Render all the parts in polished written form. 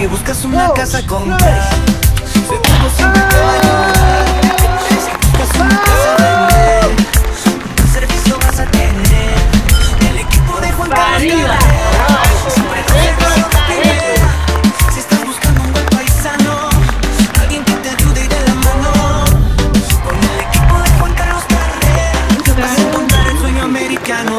buscas una casa con cash, seguro siempre te va a ayudar. Si buscas una casa de ley, un servicio vas a tener. El equipo de Juan Carlos Carrera siempre te servicio va a tener. Si estás buscando un buen paisano, alguien que te ayude y de la mano, con el equipo de Juan Carlos Carrera vas a encontrar el sueño americano.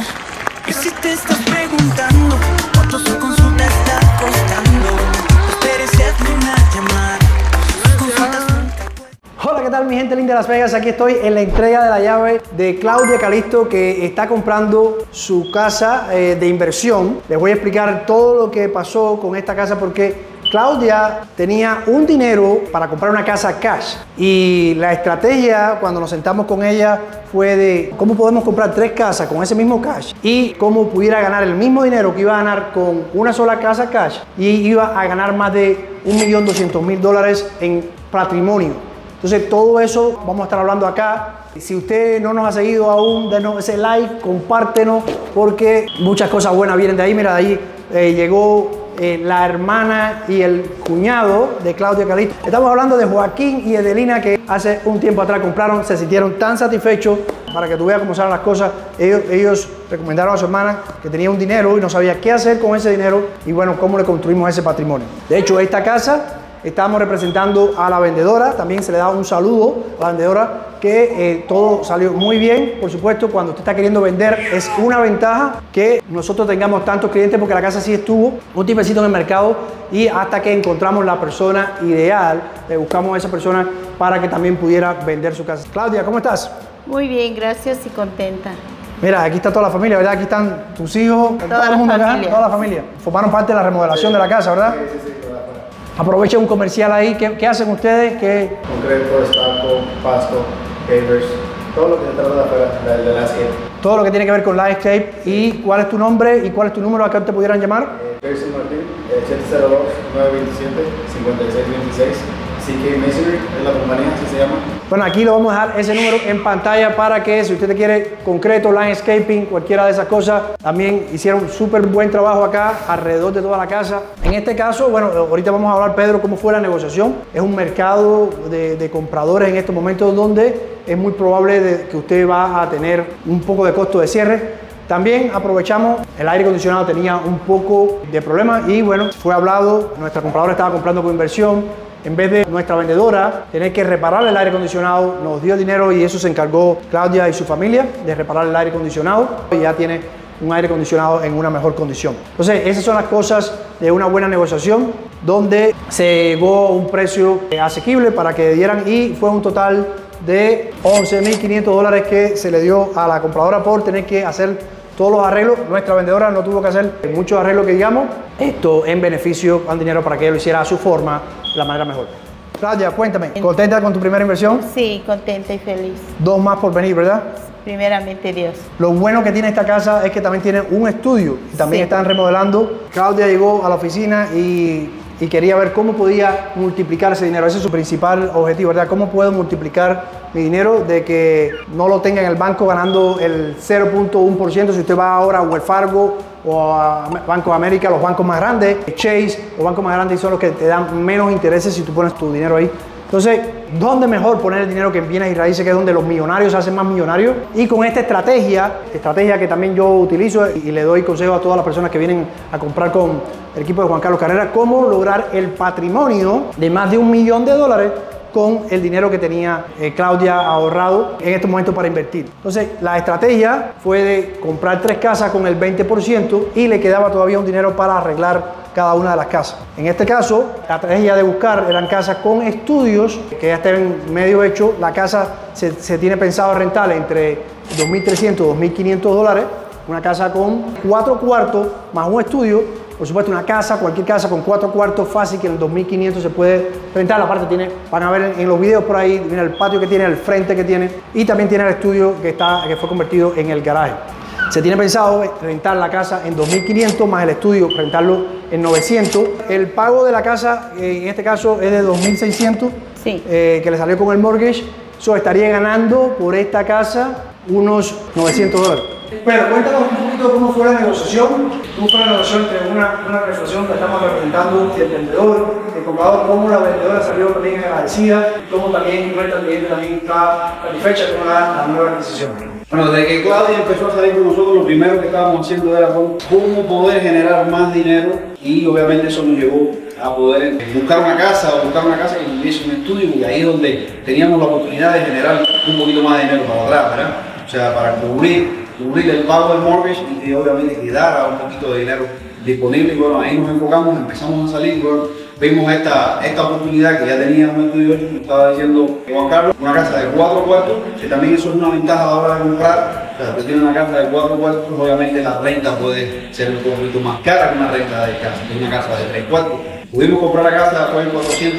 Y si te estás preguntando cuánto su consulta está costando, esperes y hazme una llamada. Sus consultas nunca pueden... Hola, ¿qué tal mi gente linda de Las Vegas? Aquí estoy en la entrega de la llave de Claudia Calisto, que está comprando su casa de inversión. Les voy a explicar todo lo que pasó con esta casa porque Claudia tenía un dinero para comprar una casa cash y la estrategia cuando nos sentamos con ella fue de cómo podemos comprar 3 casas con ese mismo cash y cómo pudiera ganar el mismo dinero que iba a ganar con una sola casa cash y iba a ganar más de $1.200.000 en patrimonio. Entonces todo eso vamos a estar hablando acá. Si usted no nos ha seguido aún, denos ese like, compártenos porque muchas cosas buenas vienen de ahí. Mira, de ahí llegó la hermana y el cuñado de Claudia Calisto. Estamos hablando de Joaquín y Edelina, que hace un tiempo atrás compraron, se sintieron tan satisfechos. Para que tú veas cómo salen las cosas, ellos recomendaron a su hermana que tenía un dinero y no sabía qué hacer con ese dinero y bueno, cómo le construimos ese patrimonio. De hecho, esta casa estamos representando a la vendedora, también se le da un saludo a la vendedora, que todo salió muy bien. Por supuesto, cuando usted está queriendo vender es una ventaja que nosotros tengamos tantos clientes porque la casa sí estuvo un tiempecito en el mercado y hasta que encontramos la persona ideal, le buscamos a esa persona para que también pudiera vender su casa. Claudia, ¿cómo estás? Muy bien, gracias y contenta. Mira, aquí está toda la familia, ¿verdad? Aquí están tus hijos, Toda la familia. Formaron parte de la remodelación de la casa, ¿verdad? Sí, toda la familia. Aprovecha un comercial ahí. ¿Qué hacen ustedes? Concreto, estanco, pasto, pavers, todo lo que se trata de afuera, de landscape. Todo lo que tiene que ver con landscape. ¿Y cuál es tu nombre y cuál es tu número a que te pudieran llamar? Percy Martín, 702-927-5626. CK Masonry es la compañía, así se llama. Bueno, aquí lo vamos a dejar ese número en pantalla para que si usted quiere concreto, landscaping, cualquiera de esas cosas, también hicieron súper buen trabajo acá alrededor de toda la casa. En este caso, bueno, ahorita vamos a hablar, Pedro, cómo fue la negociación. Es un mercado de compradores en estos momentos donde es muy probable que usted va a tener un poco de costo de cierre. También aprovechamos, el aire acondicionado tenía un poco de problema y bueno, fue hablado, nuestra compradora estaba comprando con inversión. En vez de nuestra vendedora tener que reparar el aire acondicionado, nos dio dinero y eso se encargó Claudia y su familia de reparar el aire acondicionado y ya tiene un aire acondicionado en una mejor condición. Entonces, esas son las cosas de una buena negociación donde se llegó a un precio asequible para que dieran y fue un total de $11.500 que se le dio a la compradora por tener que hacer todos los arreglos. Nuestra vendedora no tuvo que hacer muchos arreglos que digamos. Esto en beneficio al dinero para que ella lo hiciera a su forma, de la manera mejor. Claudia, cuéntame, ¿contenta con tu primera inversión? Sí, contenta y feliz. 2 más por venir, ¿verdad? Primeramente Dios. Lo bueno que tiene esta casa es que también tiene un estudio y también están remodelando. Claudia llegó a la oficina y quería ver cómo podía multiplicar ese dinero. Ese es su principal objetivo, ¿verdad? ¿Cómo puedo multiplicar mi dinero de que no lo tenga en el banco ganando el 0.1%? Si usted va ahora a Wells Fargo o a Banco de América, los bancos más grandes, Chase, los bancos más grandes son los que te dan menos intereses si tú pones tu dinero ahí. Entonces, ¿dónde mejor poner el dinero que en bienes y raíces, que es donde los millonarios se hacen más millonarios? Y con esta estrategia que también yo utilizo y le doy consejo a todas las personas que vienen a comprar con el equipo de Juan Carlos Carrera, cómo lograr el patrimonio de más de $1 millón con el dinero que tenía Claudia ahorrado en estos momentos para invertir. Entonces, la estrategia fue de comprar 3 casas con el 20% y le quedaba todavía un dinero para arreglar cada una de las casas. En este caso, la estrategia de buscar eran casas con estudios que ya estén medio hechos. La casa se tiene pensado rentar entre $2.300 y $2.500, una casa con 4 cuartos más un estudio. Por supuesto, una casa, cualquier casa con 4 cuartos fácil que en el 2.500 se puede rentar. Aparte tiene, van a ver en los videos por ahí, mira el patio que tiene, el frente que tiene y también tiene el estudio que fue convertido en el garaje. Se tiene pensado rentar la casa en 2.500 más el estudio, rentarlo en 900. El pago de la casa, en este caso, es de 2.600, sí. Que le salió con el mortgage. So, estaría ganando por esta casa unos $900. Pero cuéntanos un poquito cómo fue la negociación. Hubo una negociación entre una reflexión que estamos representando el vendedor, el comprador, cómo la vendedora salió también agradecida, cómo también nuestra cliente también está satisfecha con la nueva adquisición. Bueno, desde que Claudia empezó a salir con nosotros, lo primero que estábamos haciendo era cómo poder generar más dinero, y obviamente eso nos llevó a poder buscar una casa que tuviese un estudio, y ahí es donde teníamos la oportunidad de generar un poquito más de dinero para atrás, ¿verdad? O sea, para cubrir el pago del mortgage y obviamente quedara un poquito de dinero disponible. Y bueno, ahí nos enfocamos, empezamos a salir, y bueno, vimos esta oportunidad que ya teníamos en el estudio, como estaba diciendo Juan Carlos, una casa de 4 cuartos, que también eso es una ventaja a la hora de comprar. O sea, si tienes una casa de 4 cuartos, obviamente la renta puede ser un poquito más cara que una renta de una casa de 3 cuartos. Pudimos comprar la casa, fue en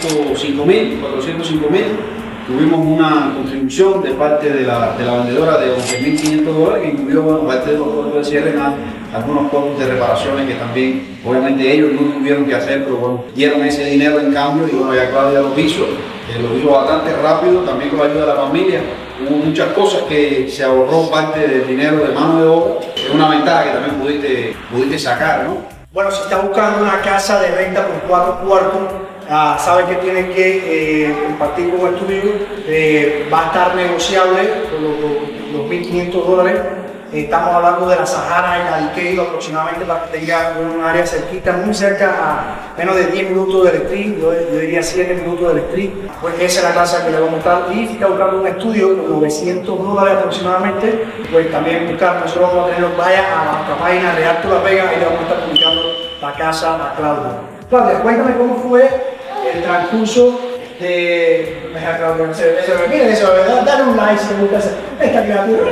405.000. Tuvimos una contribución de parte de la vendedora de $11.500, que incluyó, bueno, parte de los costos de cierre, algunos costos de reparaciones que también, obviamente, ellos no tuvieron que hacer, pero bueno, dieron ese dinero en cambio, y bueno, ya Claudia lo hizo bastante rápido, también con la ayuda de la familia. Hubo muchas cosas que se ahorró parte del dinero de mano de obra, es una ventaja que también pudiste sacar, ¿no? Bueno, si está buscando una casa de renta por 4 cuartos, sabe que tiene que compartir con el estudio, va a estar negociable por los $1.500. Estamos hablando de la Sahara y la Decatur aproximadamente, para que tenga un área cerquita, muy cerca, a menos de 10 minutos del street, yo diría 7 minutos del street. Pues esa es la casa que le voy a mostrar. Y si está buscando un estudio con $900 aproximadamente, pues también buscar, nosotros vamos a tenerlo, vaya a nuestra página Realtor Las Vegas, y le vamos a estar publicando la casa a Claudia. Claudia, cuéntame cómo fue el transcurso de... Miren eso, ¿verdad? Dale un like si te gusta esta criatura.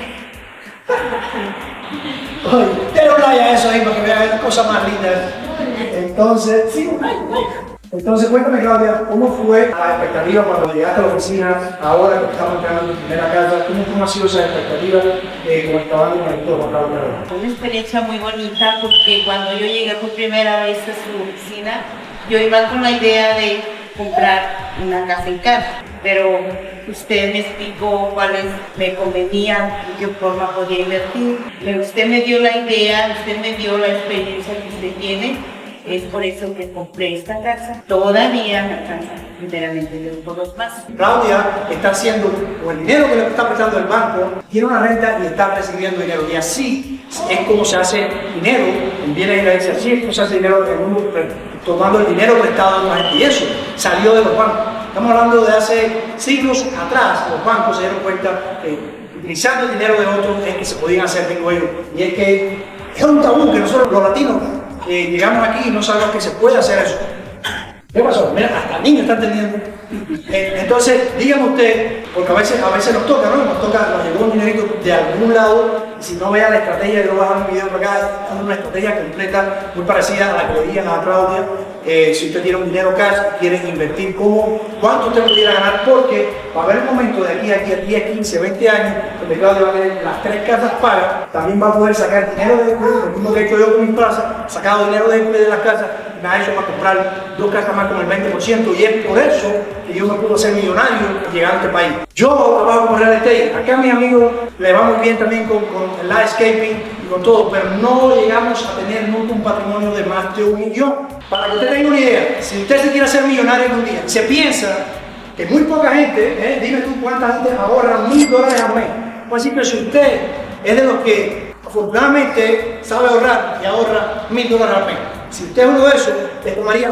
Oye, dale un like a eso ahí para que vean cosas más lindas. Entonces, sí, un like. Entonces, cuéntame, Claudia, ¿cómo fue la expectativa cuando llegaste a la oficina, ahora que estamos entrando en tu primera casa? ¿Cómo ha sido esa expectativa como estabas con el doctor Juan Carlos? Fue una experiencia muy bonita, porque cuando yo llegué por primera vez a su oficina, yo iba con la idea de comprar una casa en casa, pero usted me explicó cuáles me convenían, de qué forma podía invertir. Usted me dio la idea, usted me dio la experiencia que usted tiene. Es por eso que compré esta casa. Todavía me alcanza, primeramente, de por los más. Claudia está haciendo, con el dinero que le está prestando el banco, tiene una renta y está recibiendo dinero. Y así es como se hace dinero en bienes y raíces. Así es como se hace dinero en uno, tomando el dinero prestado de la gente. Y eso salió de los bancos. Estamos hablando de hace siglos atrás. Los bancos se dieron cuenta que utilizando el dinero de otros es que se podían hacer dinero ellos. Y es que es un tabú que nosotros los latinos llegamos aquí y no sabemos que se puede hacer eso. ¿Qué pasó? Mira, hasta el niño está entendiendo. Entonces, dígame usted, porque a veces nos toca, ¿no? Nos llegó un dinerito de algún lado, y si no vea la estrategia, yo voy a dar un video por acá, dando una estrategia completa, muy parecida a la que le dije a Claudia. Si usted tiene un dinero cash y quiere invertir, ¿cuánto usted pudiera ganar? Porque va a haber un momento de aquí a 10, 15, 20 años, donde Claudia va a tener las 3 casas pagas, también va a poder sacar dinero de equity, lo mismo que he hecho yo con mi plaza, sacado dinero de equity de las casas, me ha hecho para comprar 2 casas más con el 20%, y es por eso que yo me puedo hacer millonario y llegar a este país. Yo trabajo con real estate, acá a mis amigos le va muy bien también con el landscaping y con todo, pero no llegamos a tener nunca un patrimonio de más de $1 millón. Para que usted tenga una idea, si usted se quiere hacer millonario en un día, se piensa que muy poca gente, dime tú cuánta gente ahorra $1.000 al mes. Pues así que si usted es de los que afortunadamente sabe ahorrar y ahorra $1.000 al mes, si usted es uno de esos, le tomaría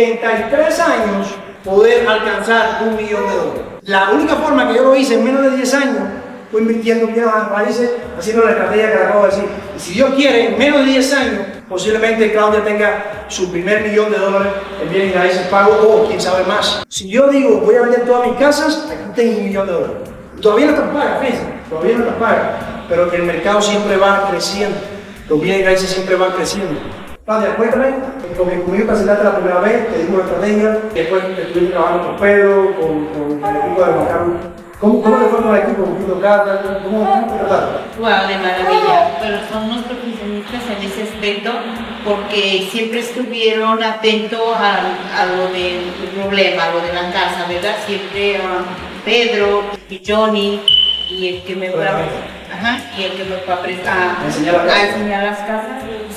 83 años poder alcanzar $1 millón. La única forma que yo lo hice en menos de 10 años fue invirtiendo en bienes raíces, haciendo la estrategia que le acabo de decir. Y si Dios quiere, en menos de 10 años, posiblemente Claudia tenga su primer $1 millón en bienes raíces pagos, o quién sabe más. Si yo digo, voy a vender todas mis casas, aquí tengo $1 millón. Todavía no están pagas, fíjense, todavía no están pagas, pero el mercado siempre va creciendo, los bienes raíces siempre van creciendo. Claudia, cuéntame, porque conmigo presentaste la primera vez, te dimos una estrategia, después estuve trabajando con Pedro, con el equipo de Juan Carlos. ¿Cómo te fue con el equipo? ¿Cómo te trataron? Wow, de maravilla, pero son unos profesionistas en ese aspecto, porque siempre estuvieron atentos a lo del problema, a lo de la casa, ¿verdad? Siempre Pedro y Johnny, y el que me fue a prestar a enseñar las casas,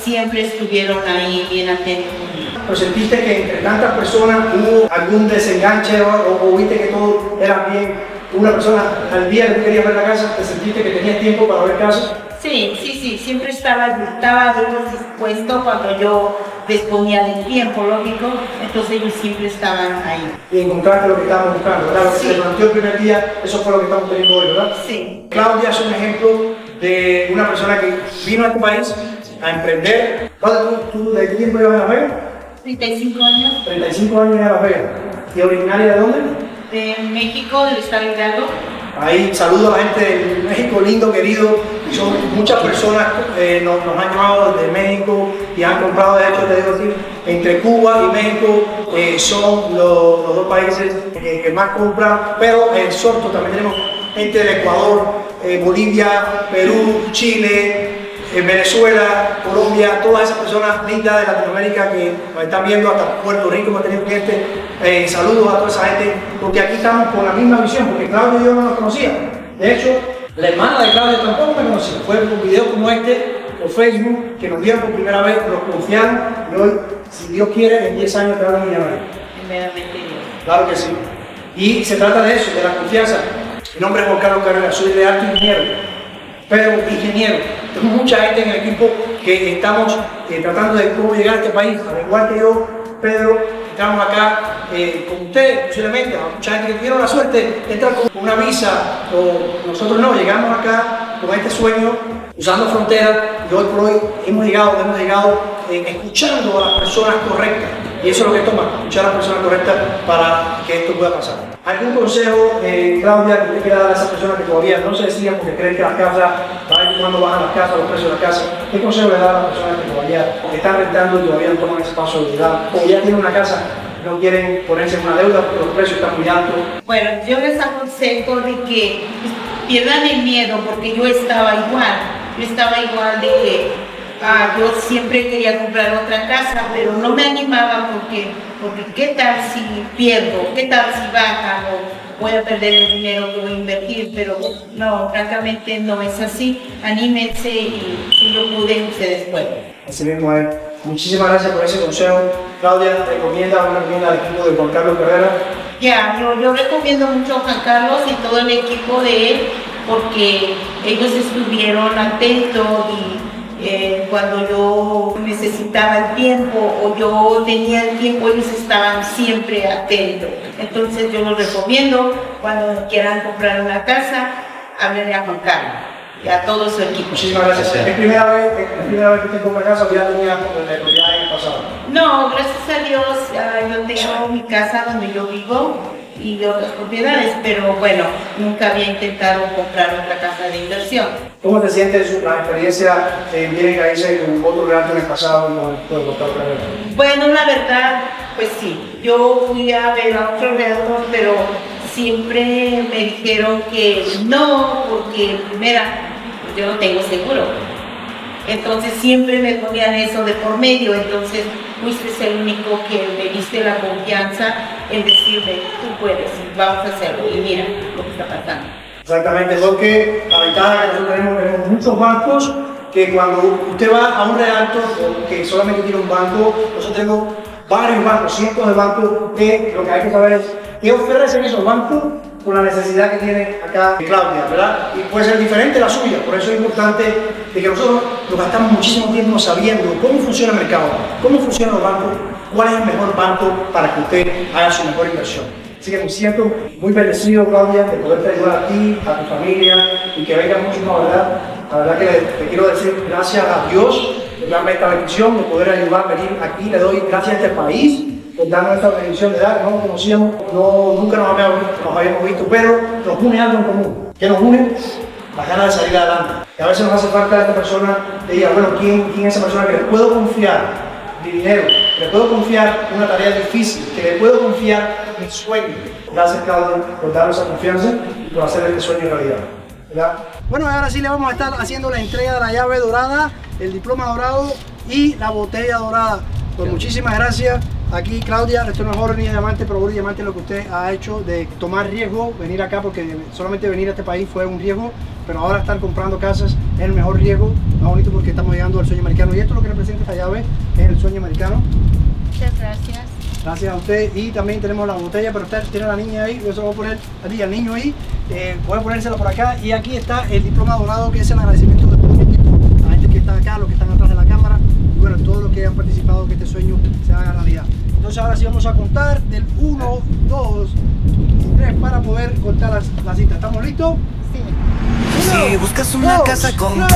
siempre estuvieron ahí bien atentos. ¿Pero sentiste que entre tantas personas hubo algún desenganche o viste que todos eran bien? Una persona al día que tú querías ver la casa, ¿te sentiste que tenías tiempo para ver casa? Sí, siempre estaba dispuesto cuando yo disponía del tiempo, lógico, entonces ellos siempre estaban ahí. Y encontraste lo que estábamos buscando, ¿verdad? Lo que Sí. se planteó el primer día, eso fue lo que estamos teniendo hoy, ¿verdad? Sí. Claudia es un ejemplo de una persona que vino a este país a emprender. Claudia, ¿tú de qué tiempo llevas en Las Vegas? 35 años, 35 años en Las Vegas. ¿Y originaria de dónde? de México, del estado de Hidalgo. Ahí saludo a la gente de México, lindo, querido. Son muchas personas nos han llamado desde México y han comprado, de hecho, te digo así, entre Cuba y México son los dos países que más compran, pero en Sorto también tenemos gente del Ecuador, Bolivia, Perú, Chile, Venezuela, Colombia, todas esas personas lindas de Latinoamérica que nos están viendo, hasta Puerto Rico hemos tenido clientes. Saludos a toda esa gente, porque aquí estamos con la misma visión, porque Claudia y yo no nos conocíamos. De hecho, la hermana de Claudia tampoco me conocía. Fue por videos como este, por Facebook, que nos vieron por primera vez, nos confiaron, y hoy, si Dios quiere, en 10 años te hablan millonario. Primeramente Dios. Claro que sí. Y se trata de eso, de la confianza. Mi nombre es Juan Carlos Carrera, soy de arte ingeniero, pero ingeniero. Tenemos mucha gente en el equipo que estamos tratando de cómo llegar a este país, al igual que yo, Pedro, estamos acá con ustedes, posiblemente, mucha gente que tuvieron la suerte de entrar con una visa, o nosotros no, llegamos acá con este sueño, usando fronteras, y hoy por hoy hemos llegado escuchando a las personas correctas, y eso es lo que toma, escuchar a las personas correctas para que esto pueda pasar. ¿Algún consejo, Claudia, que usted quiera dar a esas personas que todavía no se decían porque creen que las casas, cuando bajan las casas, los precios de las casas? ¿Qué consejo le da a las personas que todavía están rentando y todavía no toman ese paso de edad? O ya tienen una casa, no quieren ponerse en una deuda porque los precios están muy altos. Bueno, yo les aconsejo de que pierdan el miedo, porque yo estaba igual de que yo siempre quería comprar otra casa, pero no me animaba porque qué tal si pierdo, qué tal si baja, o voy a perder el dinero que voy a invertir, pero no, francamente no es así. Anímense y si yo pude, ustedes pueden. Así mismo es. Muchísimas gracias por ese consejo. Claudia, recomienda al equipo de Juan Carlos Carrera. Ya, yo recomiendo mucho a Juan Carlos y todo el equipo de él, porque ellos estuvieron atentos y cuando yo necesitaba el tiempo o yo tenía el tiempo, ellos estaban siempre atentos. Entonces yo los recomiendo, cuando quieran comprar una casa, háblenle a Juan Carlos y a todo su equipo. Muchísimas gracias. ¿Es primera vez que usted compra casa o ya tenía propiedad en el pasado? No, gracias a Dios, yo tengo mi casa donde yo vivo y de otras propiedades, pero bueno, nunca había intentado comprar otra casa de inversión. ¿Cómo te sientes la experiencia en bienes raíces con otro relato en el pasado y con el doctor Carrera? Bueno, la verdad, pues sí, yo fui a ver a otro realtor, pero siempre me dijeron que no, porque primera, yo no tengo seguro. Entonces siempre me ponían eso de por medio, entonces fuiste el único que me diste la confianza en decirme, tú puedes, vamos a hacerlo, y mira lo que está pasando. Exactamente, porque la ventaja que nosotros tenemos muchos bancos que cuando usted va a un realtor que solamente tiene un banco, nosotros tenemos varios bancos, cientos de bancos, que lo que hay que saber es qué ofrecen esos bancos con la necesidad que tiene acá Claudia, ¿verdad? Y puede ser diferente la suya, por eso es importante de que nosotros nos gastamos muchísimo tiempo sabiendo cómo funciona el mercado, cómo funcionan los bancos, cuál es el mejor banco para que usted haga su mejor inversión. Así que me siento muy bendecido, Claudia, de poderte ayudar a ti, a tu familia y que venga mucho más, ¿verdad? La verdad que te quiero decir gracias a Dios por darme esta bendición de poder ayudar a venir aquí. Le doy gracias a este país por darnos esta bendición de edad, que no nos conocíamos, nunca nos habíamos visto, pero nos une algo en común. ¿Qué nos une? Las ganas de salir adelante. Y a veces nos hace falta esta persona que diga, bueno, ¿quién es esa persona que le puedo confiar mi dinero, que le puedo confiar una tarea difícil, que le puedo confiar mi sueño? Gracias, Claudia, por darnos esa confianza y por hacer este sueño realidad, ¿verdad? Bueno, ahora sí le vamos a estar haciendo la entrega de la llave dorada, el diploma dorado y la botella dorada. Pues muchísimas gracias aquí Claudia, esto no es oro ni diamante, pero oro y diamante es lo que usted ha hecho de tomar riesgo, venir acá, porque solamente venir a este país fue un riesgo, pero ahora estar comprando casas es el mejor riesgo, más bonito porque estamos llegando al sueño americano. Y esto lo que representa esta llave es el sueño americano. Muchas gracias. Gracias a usted. Y también tenemos la botella, pero usted tiene a la niña ahí, yo se lo voy a poner al niño ahí, voy a ponérsela por acá. Y aquí está el diploma dorado, que es el agradecimiento de todo mi equipo, a la gente que está acá, los que están atrás de la cámara, y bueno, todos los que han participado que este sueño se haga realidad. Entonces ahora sí vamos a contar del 1, 2 y 3 para poder contar la cita. ¿Estamos listos? Sí. Si buscas una 2, casa con 3.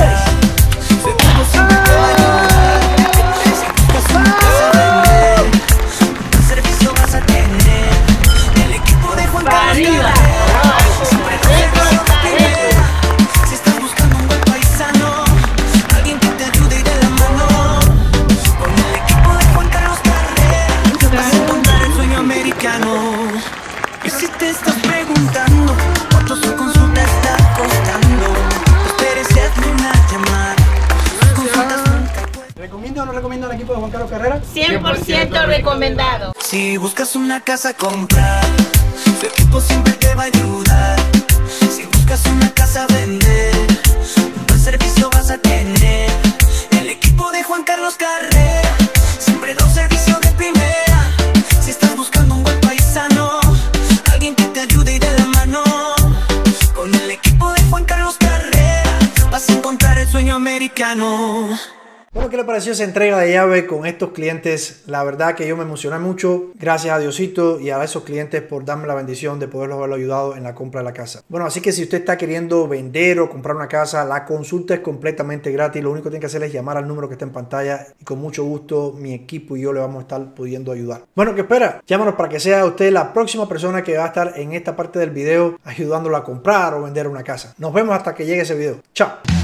seguro siempre te va a ayudar. Si buscas una casa vender, un servicio vas a tener. El equipo de Juan Carlos Arriba. Carrera siempre te servicio de primera. Si estás buscando un buen paisano, alguien que te ayude y de la mano, con el equipo de Juan Carlos Carrera vas a encontrar el sueño americano. Y si te estás preguntando cuánto su consulta está costando, esperes y hazme una llamada. Sus consultas nunca pueden. ¿Recomienda o no recomienda al equipo de Juan Carlos Carrera? 100% recomendado. Si buscas una casa comprar, su equipo siempre te va a ayudar. Si buscas una casa vender, un buen servicio vas a tener. El equipo de Juan Carlos Carrera siempre da un servicio de primera. Si estás buscando un buen paisano, alguien que te ayude y de la mano, con el equipo de Juan Carlos Carrera vas a encontrar el sueño americano. Bueno, ¿qué le pareció esa entrega de llave con estos clientes? La verdad que yo me emocioné mucho. Gracias a Diosito y a esos clientes por darme la bendición de poderlos haberlo ayudado en la compra de la casa. Bueno, así que si usted está queriendo vender o comprar una casa, la consulta es completamente gratis. Lo único que tiene que hacer es llamar al número que está en pantalla y con mucho gusto mi equipo y yo le vamos a estar pudiendo ayudar. Bueno, ¿qué espera? Llámanos para que sea usted la próxima persona que va a estar en esta parte del video ayudándolo a comprar o vender una casa. Nos vemos hasta que llegue ese video. Chao.